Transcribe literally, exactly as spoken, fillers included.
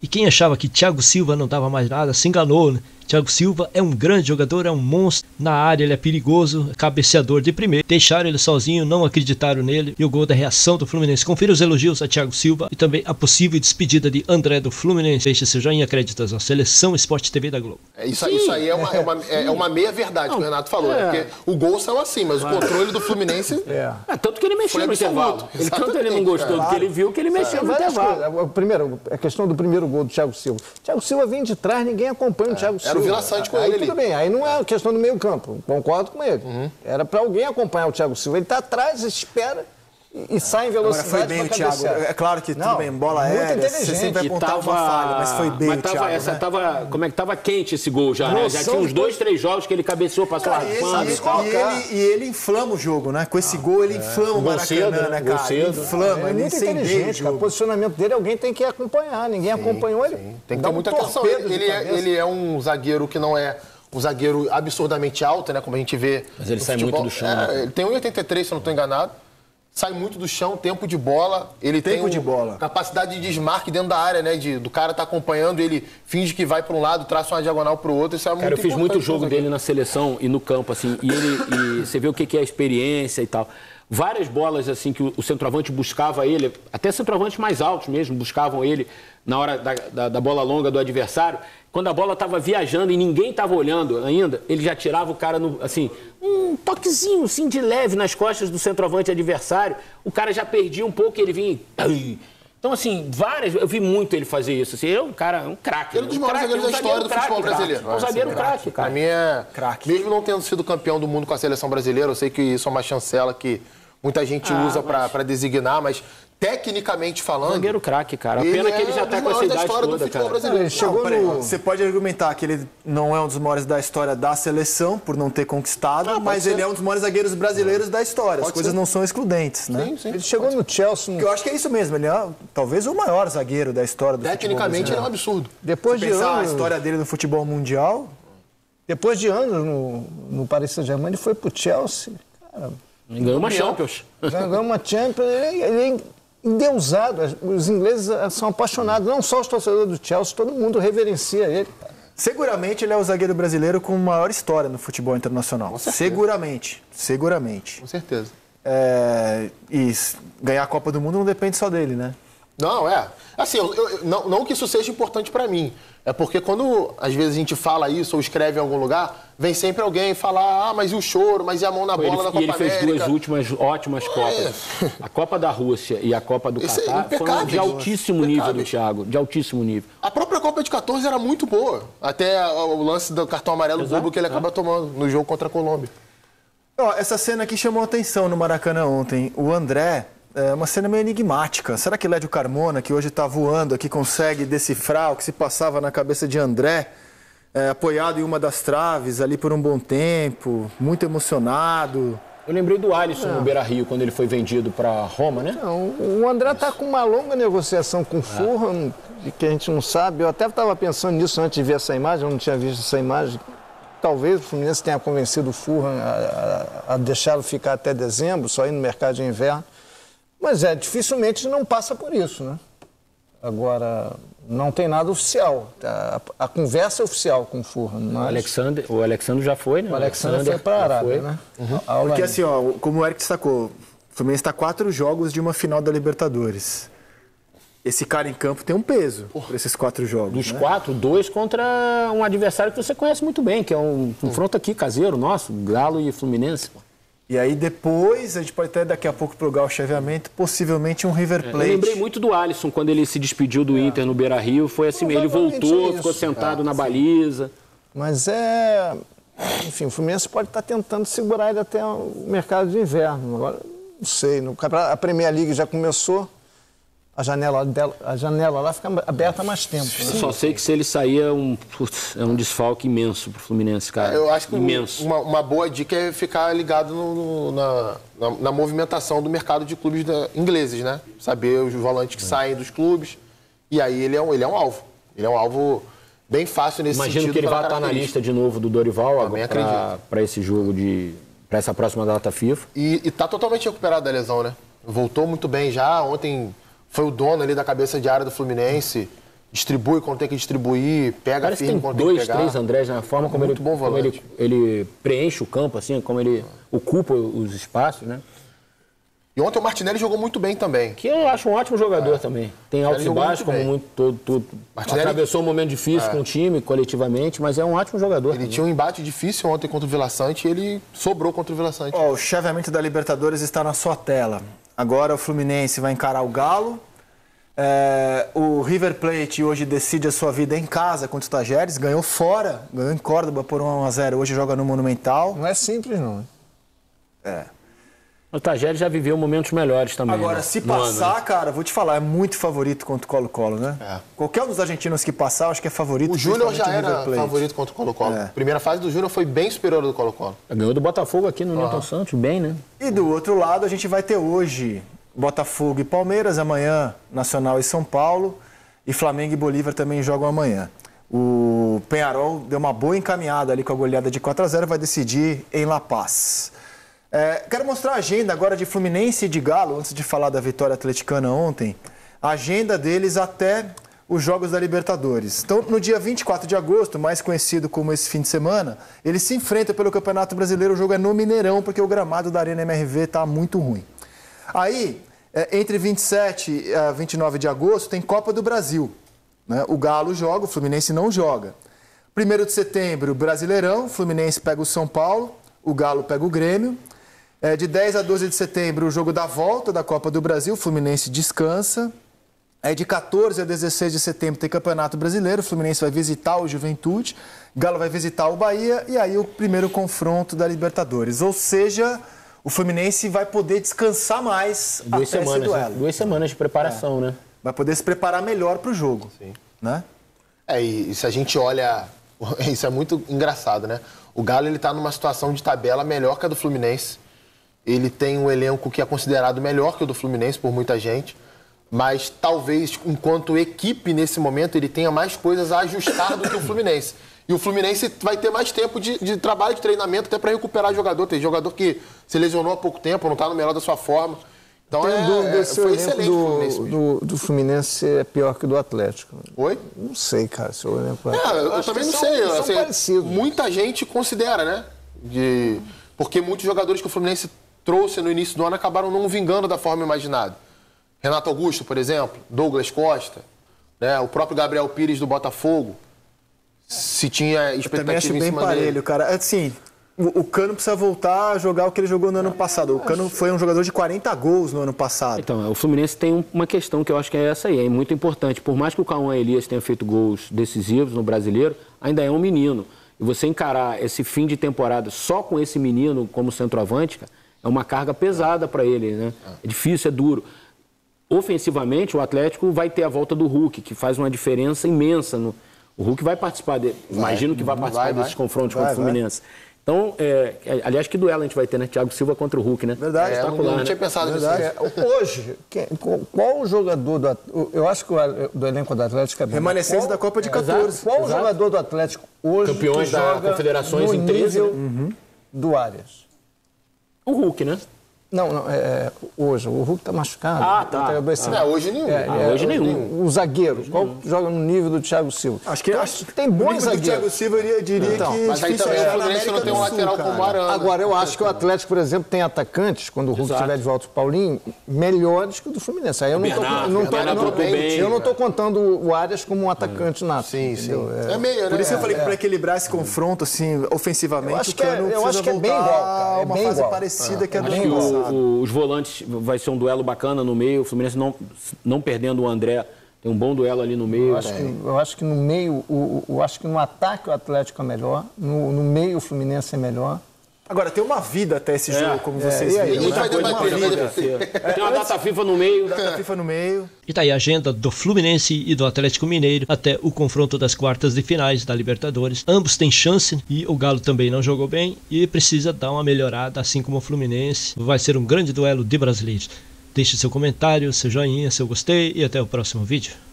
E quem achava que Thiago Silva não dava mais nada, se enganou, né? Thiago Silva é um grande jogador, é um monstro. Na área ele é perigoso, é cabeceador de primeiro. Deixaram ele sozinho, não acreditaram nele. E o gol da reação do Fluminense. Confira os elogios a Thiago Silva e também a possível despedida de André do Fluminense. Deixe seu joinha, créditos à Seleção Esporte T V da Globo. É, isso, isso aí é uma, é uma, é uma meia-verdade que o Renato falou. É. Porque o gol saiu assim, mas o controle do Fluminense... É. É, tanto que ele mexeu no intervalo. Ele, tanto ele não gostou do que ele viu, que ele mexeu no intervalo. Primeiro, a questão do primeiro gol do Thiago Silva. Thiago Silva vinha de trás, ninguém acompanha o Thiago Silva. Era o Vila Sante com ele. Aí tudo bem, aí não é questão do meio campo, concordo com ele. Uhum. Era para alguém acompanhar o Thiago Silva. Ele está atrás, espera e, e sai em velocidade. Agora foi bem o Thiago. É claro que tudo não, bem, bola aérea, você sempre vai apontar uma falha, mas foi bem mas o tava, Thiago. Essa, né? tava, como é que tava quente esse gol já, né? Já tinha uns dois, três jogos que ele cabeceou, passou cara, arrumando. E, e, ele, e ele inflama o jogo, né? Com esse gol ele inflama o Maracanã, né, cara? Ele inflama, é ele muito inteligente, cara. O posicionamento dele alguém tem que acompanhar. Ninguém sim, acompanhou ele. Sim. Tem que ter muita atenção. Ele, ele, é, ele é um zagueiro que não é um zagueiro absurdamente alto, né? Como a gente vê. Mas ele sai futebol. muito do chão, é, né? Ele tem um e oitenta e três, se eu não estou enganado. Sai muito do chão, tempo de bola. Ele tempo tem um, de bola. Capacidade de desmarque dentro da área, né? De, do cara tá acompanhando, ele finge que vai para um lado, traça uma diagonal para o outro. Isso é muito Cara, eu fiz muito jogo aqui. dele na seleção e no campo, assim. E, ele, e você vê o que é a experiência e tal. Várias bolas, assim, que o, o centroavante buscava ele, até centroavantes mais altos mesmo, buscavam ele na hora da, da, da bola longa do adversário. Quando a bola estava viajando e ninguém estava olhando ainda, ele já tirava o cara, no, assim, um toquezinho, assim, de leve nas costas do centroavante adversário. O cara já perdia um pouco e ele vinha... Então, assim, várias... Eu vi muito ele fazer isso. Assim, ele é um cara, um craque. Ele é um dos maiores zagueiros da história do futebol brasileiro. É um zagueiro craque, cara. Pra mim é... Craque. Mesmo não tendo sido campeão do mundo com a seleção brasileira, eu sei que isso é uma chancela que muita gente ah, usa mas... para designar, mas... Tecnicamente falando... Zagueiro craque, cara. A pena é que ele já tá com essa idade toda, cara. Ele chegou não, no... Você pode argumentar que ele não é um dos maiores da história da seleção, por não ter conquistado, ah, mas ser. ele é um dos maiores zagueiros brasileiros da história. Pode As coisas ser. não são excludentes, né? Sim, sim. Ele chegou pode no ser. Chelsea... Eu acho que é isso mesmo. Ele é talvez o maior zagueiro da história do Tecnicamente, futebol ele é um absurdo. Depois Se de pensar anos... a história dele no futebol mundial... Depois de anos no, no Paris Saint-Germain, ele foi pro Chelsea. Cara, ganhou uma Champions. Ganhou uma Champions. Ele, ele endeusado. Os ingleses são apaixonados, não só os torcedores do Chelsea, todo mundo reverencia ele. Seguramente ele é o zagueiro brasileiro com maior história no futebol internacional. Com certeza. Seguramente, seguramente. Com certeza. É, e ganhar a Copa do Mundo não depende só dele, né? Não, é. Assim, eu, eu, não, não que isso seja importante pra mim. É porque quando, às vezes, a gente fala isso ou escreve em algum lugar, vem sempre alguém falar, ah, mas e o choro, mas e a mão na bola ele, na Copa E ele fez América? duas últimas ótimas Copas. É. A Copa da Rússia e a Copa do Catar é foram de altíssimo nível do Thiago, de altíssimo nível. A própria Copa de quatorze era muito boa. Até o lance do cartão amarelo bobo que ele acaba tomando no jogo contra a Colômbia. Ó, essa cena aqui chamou atenção no Maracanã ontem. O André... É uma cena meio enigmática. Será que Lédio Carmona, que hoje está voando aqui, consegue decifrar o que se passava na cabeça de André, é, apoiado em uma das traves ali por um bom tempo, muito emocionado? Eu lembrei do Alisson no Beira-Rio, quando ele foi vendido para Roma, né? Não, o André está com uma longa negociação com o Fulham, é. que a gente não sabe. Eu até estava pensando nisso antes de ver essa imagem, eu não tinha visto essa imagem. Talvez o Fluminense tenha convencido o Fulham a, a, a deixá-lo ficar até dezembro, só ir no mercado de inverno. Mas é, dificilmente não passa por isso, né? Agora, não tem nada oficial. A, a conversa é oficial com o Fulham. Mas... O Alexandre, o Alexandre já foi, né? O Alexandre, Alexandre foi para a Arábia, né? Uhum. Porque assim, ó, como o Eric destacou, o Fluminense está quatro jogos de uma final da Libertadores. Esse cara em campo tem um peso por esses quatro jogos. Dos né? quatro, dois contra um adversário que você conhece muito bem, que é um confronto aqui caseiro nosso, Galo e Fluminense. E aí depois, a gente pode até daqui a pouco plugar o chaveamento, possivelmente um River Plate. Eu lembrei muito do Alisson, quando ele se despediu do é. Inter no Beira-Rio, foi assim, ele voltou, isso, ficou sentado é, na sim. baliza. Mas é... Enfim, o Fluminense pode estar tentando segurar ele até o mercado de inverno. Agora, não sei, no... a Premier League já começou, a janela, dela, a janela lá fica aberta há mais tempo. Né? Só sei que se ele sair é um, putz, é um desfalque imenso pro Fluminense, cara. Eu acho que imenso. Uma, uma boa dica é ficar ligado no, no, na, na, na movimentação do mercado de clubes da, ingleses, né? Saber os volantes que é. saem dos clubes. E aí ele é um, ele é um alvo. Ele é um alvo bem fácil nesse Imagino sentido. Imagino que ele vai estar na lista de novo do Dorival para esse jogo, de para essa próxima data FIFA. E está totalmente recuperado da lesão, né? Voltou muito bem já. Ontem... Foi o dono ali da cabeça de área do Fluminense. distribui quando tem que distribuir, pega Parece firme que tem quando dois, tem que pegar. três Andrés na forma como, Muito ele, bom como ele, volante. ele preenche o campo, assim, como ele ocupa os espaços, né? E ontem o Martinelli jogou muito bem também. Que eu acho um ótimo jogador É. também. Tem altos e jogou baixos, muito como bem. muito, todo, todo, Martinelli- atravessou um momento difícil com o time, coletivamente, mas é um ótimo jogador. Ele também. tinha um embate difícil ontem contra o Vila Sante e ele sobrou contra o Vila Sante. Ó, o chaveamento da Libertadores está na sua tela. Agora o Fluminense vai encarar o Galo. É, o River Plate hoje decide a sua vida em casa contra o Tajeres. Ganhou fora, ganhou em Córdoba por um a zero. Hoje joga no Monumental. Não é simples, não. hein? É. O Tajeres já viveu momentos melhores também. Agora, né? se No ano, passar, né? cara, vou te falar, é muito favorito contra o Colo-Colo, né? É. Qualquer um dos argentinos que passar, acho que é favorito. O Júnior já principalmente o era River Plate. favorito contra o Colo-Colo. É. A primeira fase do Júnior foi bem superior ao do Colo-Colo. Ganhou do Botafogo aqui no Newton Santos, bem, né? E do outro lado, a gente vai ter hoje Botafogo e Palmeiras, amanhã Nacional e São Paulo, e Flamengo e Bolívar também jogam amanhã. O Peñarol deu uma boa encaminhada ali com a goleada de quatro a zero, vai decidir em La Paz. É, quero mostrar a agenda agora de Fluminense e de Galo, antes de falar da vitória atleticana ontem, a agenda deles até os Jogos da Libertadores. Então, no dia vinte e quatro de agosto, mais conhecido como esse fim de semana, eles se enfrentam pelo Campeonato Brasileiro, o jogo é no Mineirão, porque o gramado da Arena M R V está muito ruim. Aí, é, entre vinte e sete e vinte e nove de agosto, tem Copa do Brasil. Né? O Galo joga, o Fluminense não joga. primeiro de setembro, Brasileirão, o Fluminense pega o São Paulo, o Galo pega o Grêmio. É, de dez a doze de setembro, o jogo da volta da Copa do Brasil, o Fluminense descansa. Aí de quatorze a dezesseis de setembro tem Campeonato Brasileiro, o Fluminense vai visitar o Juventude, o Galo vai visitar o Bahia e aí o primeiro confronto da Libertadores. Ou seja, o Fluminense vai poder descansar mais Duas até semanas, esse duelo. né? Duas semanas de preparação, né? Vai poder se preparar melhor para o jogo. Sim. Né? É, e se a gente olha... Isso é muito engraçado, né? O Galo ele tá numa situação de tabela melhor que a do Fluminense. Ele tem um elenco que é considerado melhor que o do Fluminense por muita gente, mas talvez, enquanto equipe, nesse momento, ele tenha mais coisas a ajustar do que o Fluminense. E o Fluminense vai ter mais tempo de, de trabalho, de treinamento, até para recuperar jogador. Tem jogador que se lesionou há pouco tempo, não está no melhor da sua forma. Então, Tenho é, dúvida é, se o foi elenco excelente o Fluminense do, mesmo. do, do Fluminense é pior que o do Atlético. Oi? Não sei, cara, se o elenco é... É, eu acho também que não são- sei. São assim, parecidos. muita gente considera, né? De... Porque muitos jogadores que o Fluminense trouxe no início do ano acabaram não vingando da forma imaginada. Renato Augusto, por exemplo, Douglas Costa, né? O próprio Gabriel Pires do Botafogo, se tinha Eu também acho expectativa em bem cima parelho, dele. cara. Assim, o, o Cano precisa voltar a jogar o que ele jogou no ano passado. O Cano foi um jogador de quarenta gols no ano passado. Então, o Fluminense tem um- uma questão que eu acho que é essa aí, é muito importante. Por mais que o Cauã Elias tenha feito gols decisivos no Brasileiro, ainda é um menino. E você encarar esse fim de temporada só com esse menino como centroavante, cara, é uma carga pesada para ele, né? É difícil, é duro. Ofensivamente, o Atlético vai ter a volta do Hulk, que faz uma diferença imensa. No... O Hulk vai participar, de... imagino que vai participar Vai, vai. desses confrontos Vai, contra o vai. Fluminense. Então, é... é- aliás, que duelo a gente vai ter, né? Thiago Silva contra o Hulk, né? Verdade, É, eu não, espetacular, não né? tinha pensado nisso. É, hoje, quem- qual o jogador do Atlético... Eu acho que o do elenco do Atlético é bem. Remanescentes Qual- da Copa de é, quatorze. Qual o Exato. jogador do Atlético hoje Campeões que da joga Confederações no em treze, nível né? do Arias? O Hulk, né? Não, não, é, hoje. O Hulk está machucado. Ah, tá. Não tem dois Não, hoje nenhum. É, Ah, é, hoje nenhum. O zagueiro, qual que joga no nível do Thiago Silva? Acho que, Então, acho tem no bons nível do Thiago zagueiros. Silva, eu diria, diria Então, que Mas aí difícil também achar o na Fluminense não América tem um do Sul, lateral cara. como o Arana. Agora, eu acho que o Atlético, por exemplo, tem atacantes, quando o Hulk Exato. estiver de volta para o Paulinho, melhores que o do Fluminense. Aí eu não estou Bernardo, não tô, Bernardo não, aprontou bem. eu não tô contando o Arias como um atacante nato. Sim, sim. entendeu? É. É meia, né? Por isso que eu falei É. que para equilibrar esse confronto, assim, ofensivamente, Eu acho o que é- Cano eu precisa acho que é bem voltar igual, cara, é a uma bem fase igual. parecida que a do bem ano igual. passado. O- os volantes vai ser um duelo bacana no meio. O Fluminense não, não perdendo o André, tem um bom duelo ali no meio. Eu acho, que, eu acho que no meio, o, o- eu acho que no ataque o Atlético é melhor, no, no meio o Fluminense é melhor. Agora, tem uma vida até esse É, jogo, como é, vocês e aí? viram. A gente né? vai Tem uma debater, vida. vai debater. Tem uma data FIFA no meio. Data FIFA no meio. E tá aí a agenda do Fluminense e do Atlético Mineiro até o confronto das quartas de finais da Libertadores. Ambos têm chance e o Galo também não jogou bem e precisa dar uma melhorada, assim como o Fluminense. Vai ser um grande duelo de brasileiros. Deixe seu comentário, seu joinha, seu gostei e até o próximo vídeo.